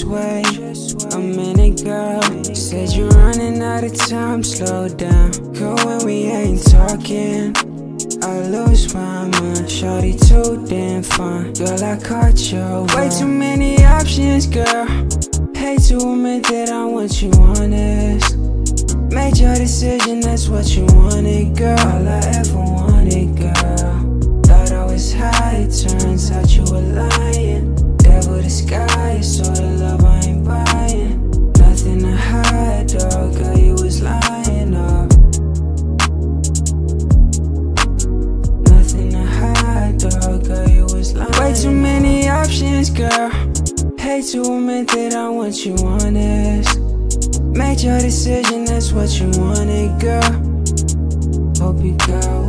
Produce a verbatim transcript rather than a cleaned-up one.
wait a minute, girl. Said you're running out of time, slow down. Cause when we ain't talking, I lose my mind. Shawty too damn fine. Girl, I caught you. Way too many options, girl. Hate to admit that I'm what you honest. Made your decision, that's what you wanted, girl. All I ever wanted, girl. Thought I was high, it turns out you were lying. Devil disguise, sort of love I ain't buying. Nothing to hide, dog, girl, you was lying, oh. Nothing to hide, dog, girl, you was lying. Way too many options, girl. Hate to admit that I'm what you honest. Made your decision, that's what you wanted, girl. Hope you got